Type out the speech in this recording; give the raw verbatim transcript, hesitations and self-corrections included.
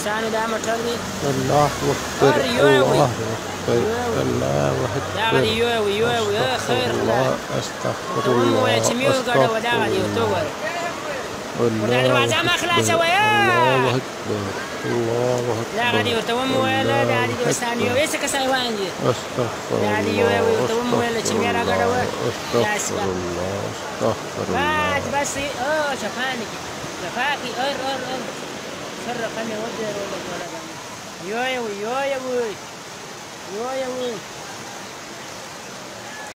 شانو دا موټر دی الله اکبر هر یو یې وي الله اکبر الله دغه اکبر دی یو یې وي یو یې وي خیر خدای استغفر ورته ومویل چې الله مې وګډوه استغفر دغه دی ورته وګوره ورته الله دروازه مه خلاصوئ الله اکبر الله دغه دی اکبر ورته ومویل دا دی دوستان یو هېڅ کس حیوان دي استغفر دا دی یو یې وي الله ورته ومویل چې مې راګډوه استغفر الله استغفر الله بس بس اوه شفانې کې شفاکې ار ار ار سر رقم یې ودرولو یو یې وي یو یې وي یو یې وي